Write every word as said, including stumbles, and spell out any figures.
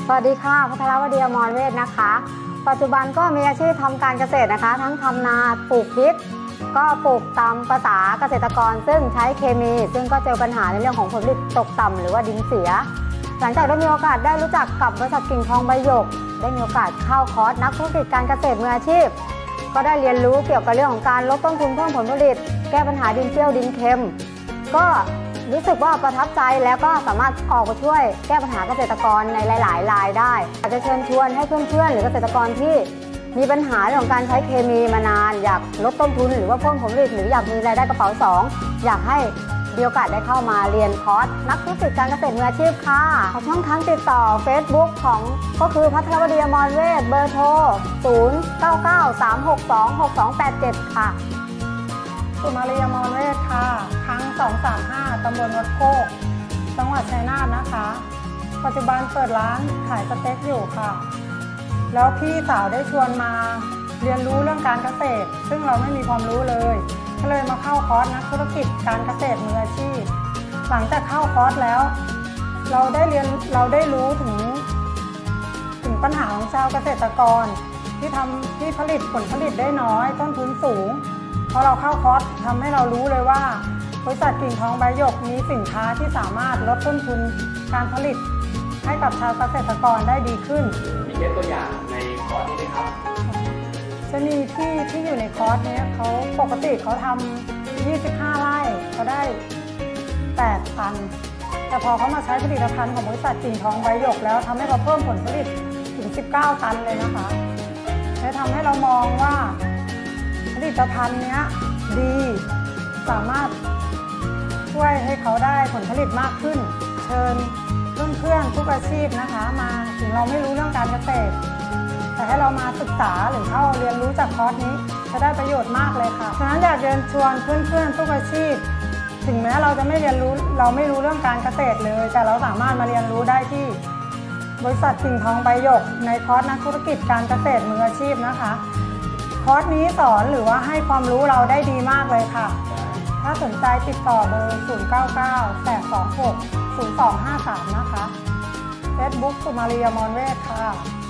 สวัสดีค่ะภัทรวดีอมรเวชนะคะปัจจุบันก็มีอาชีพทำการเกษตรนะคะทั้งทำนาปลูกพริกก็ปลูกตามภาษาเกษตรกรซึ่งใช้เคมีซึ่งก็เจอปัญหาในเรื่องของผลผลิตตกต่ำหรือว่าดินเสียหลังจากได้มีโอกาสได้รู้จักกับบริษัทกิ่งทองใบหยกได้มีโอกาสเข้าคอร์สนักธุรกิจการเกษตรมืออาชีพก็ได้เรียนรู้เกี่ยวกับเรื่องของการลดต้นทุนเพิ่มผลผลิตแก้ปัญหาดินเปรี้ยวดินเค็มก็รู้สึกว่าประทับใจแล้วก็สามารถออกมาช่วยแก้ปัญหาเกษตรกรในหลายๆรายได้อยากจะเชิญชวนให้เพื่อนๆหรือเกษตรกรที่มีปัญหาเรื่องของการใช้เคมีมานานอยากลดต้นทุนหรือว่าเพิ่มผลผลิตหรืออยากมีรายได้กระเป๋าสองอยากให้มีโอกาสได้เข้ามาเรียนคอร์สนักธุรกิจการเกษตรมืออาชีพค่ะช่องทางติดต่อ Facebook ของก็คือภัทรวดีอมรเวชเบอร์โทรศูนย์ เก้า เก้า สาม หก สอง หก สอง แปด เจ็ดค่ะสุมาลีอมรเวชค่ะครั้งสองสามห้าตำบลวัดโคกจังหวัดชัยนาทนะคะปัจจุบันเปิดร้านขายสเต็กอยู่ค่ะแล้วพี่สาวได้ชวนมาเรียนรู้เรื่องการเกษตรซึ่งเราไม่มีความรู้เลยก็เลยมาเข้าคอร์สนักธุรกิจการเกษตรมืออาชีพหลังจากเข้าคอร์สแล้วเราได้เรียนเราได้รู้ถึงถึงปัญหาของชาวเกษตรกรที่ทำที่ผลิตผลผลิตได้น้อยต้นทุนสูงพอเราเข้าคอร์สทำให้เรารู้เลยว่าบริษัทกิ่งทองใบหยกมีสินค้าที่สามารถลดต้นทุนการผลิตให้กับชาวเกษตรกรได้ดีขึ้นมีเคสตัวอย่างในคอร์สนี้ไหมครับจะมีที่ที่อยู่ในคอร์สนี้เขาปกติเขาทำยี่สิบห้าไร่เขาได้แปดตันแต่พอเขามาใช้ผลิตภัณฑ์ของบริษัทกิ่งทองใบหยกแล้วทำให้เขาเพิ่มผลผลิตถึงสิบเก้าตันเลยนะคะและทำให้เรามองว่าผลิตภัณฑ์นี้ดีสามารถช่วยให้เขาได้ผลผลิตมากขึ้นเชิญเพื่อนๆทุกอาชีพนะคะมาถึงเราไม่รู้เรื่องการเกษตรแต่ให้เรามาศึกษาหรือเข้าเรียนรู้จากคอร์สนี้จะได้ประโยชน์มากเลยค่ะฉะนั้นอยากเชิญชวนเพื่อนๆทุกอาชีพถึงแม้เราจะไม่เรียนรู้เราไม่รู้เรื่องการเกษตรเลยแต่เราสามารถมาเรียนรู้ได้ที่บริษัทกิ่งทองใบหยกในคอร์สนักธุรกิจการเกษตรมืออาชีพนะคะคอร์สนี้สอนหรือว่าให้ความรู้เราได้ดีมากเลยค่ะถ้าสนใจติดต่อเบอร์ ศูนย์ เก้า เก้า แปด สอง หก ศูนย์ สอง ห้า สาม นะคะ เฟซบุ๊ก สุมาลีอมรเวชค่ะ